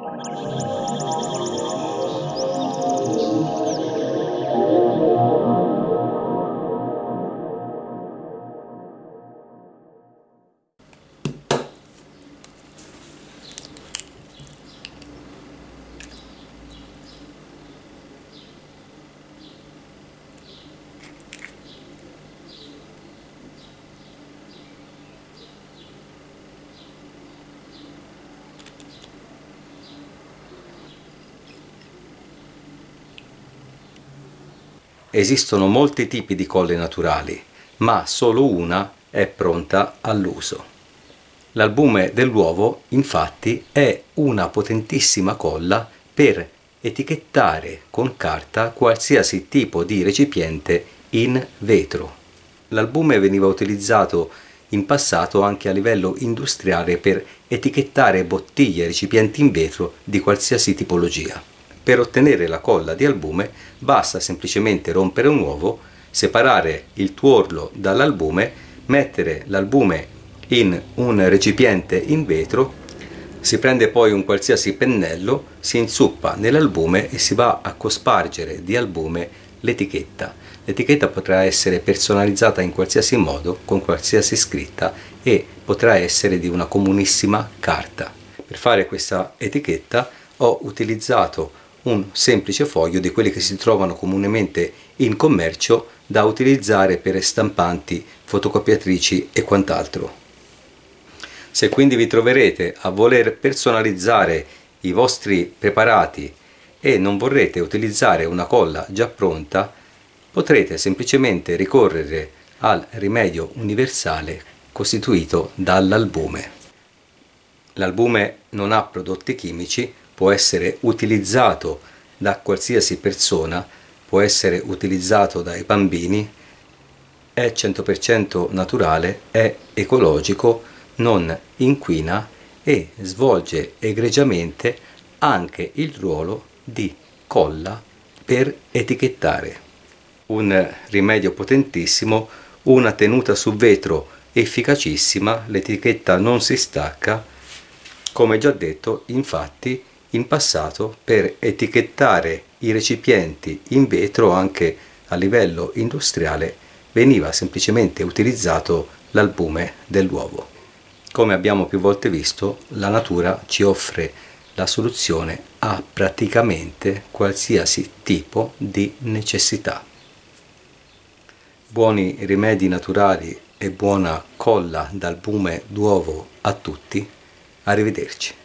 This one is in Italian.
Esistono molti tipi di colle naturali, ma solo una è pronta all'uso. L'albume dell'uovo, infatti, è una potentissima colla per etichettare con carta qualsiasi tipo di recipiente in vetro. L'albume veniva utilizzato in passato anche a livello industriale per etichettare bottiglie e recipienti in vetro di qualsiasi tipologia. Per ottenere la colla di albume basta semplicemente rompere un uovo, separare il tuorlo dall'albume, mettere l'albume in un recipiente in vetro, si prende poi un qualsiasi pennello, si inzuppa nell'albume e si va a cospargere di albume l'etichetta. L'etichetta potrà essere personalizzata in qualsiasi modo, con qualsiasi scritta, e potrà essere di una comunissima carta. Per fare questa etichetta ho utilizzato un semplice foglio di quelli che si trovano comunemente in commercio, da utilizzare per stampanti, fotocopiatrici e quant'altro. Se quindi vi troverete a voler personalizzare i vostri preparati e non vorrete utilizzare una colla già pronta, potrete semplicemente ricorrere al rimedio universale costituito dall'albume. L'albume non ha prodotti chimici, può essere utilizzato da qualsiasi persona, può essere utilizzato dai bambini, è 100% naturale, è ecologico, non inquina e svolge egregiamente anche il ruolo di colla per etichettare. Un rimedio potentissimo, una tenuta su vetro efficacissima, l'etichetta non si stacca. Come già detto, infatti, in passato per etichettare i recipienti in vetro anche a livello industriale veniva semplicemente utilizzato l'albume dell'uovo. Come abbiamo più volte visto, la natura ci offre la soluzione a praticamente qualsiasi tipo di necessità. Buoni rimedi naturali e buona colla d'albume d'uovo a tutti. Arrivederci.